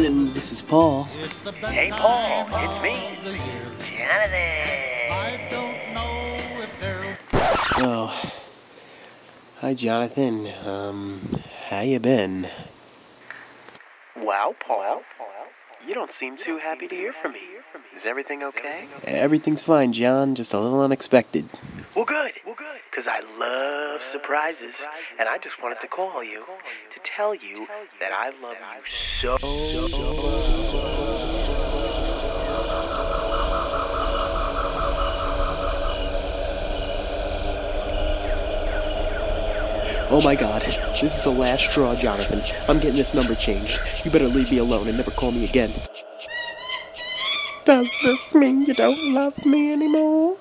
Jonathan, this is Paul. Hey Paul, it's me, Jonathan. Oh, hi Jonathan. How you been? Wow, Paul, you don't seem too happy to hear from me. Is everything okay? Everything's fine, John. Just a little unexpected. Well, good. Because I love surprises, and I just wanted to call you to tell you that I love you so Oh my god, this is the last straw, Jonathan. I'm getting this number changed. You better leave me alone and never call me again. Does this mean you don't love me anymore?